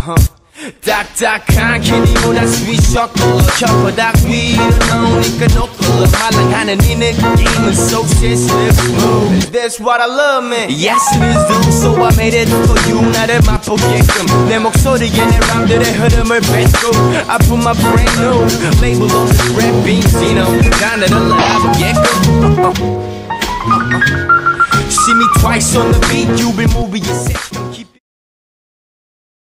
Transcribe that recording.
딱딱한 키니보다 스윗 초콜릿 혀바닥 위로 나오니까 노콜릿 말랑하는 이 느낌은 so sensitive smooth. That's what I love, man. Yes it is though, so I made it for you. 나를 맛보게끔 내 목소리에 내 람들의 흐름을 뱉고 I put my brand new label on the rap beats, you know. 나를 알아보게끔 See me twice on the beat, you be moving your sex, don't keep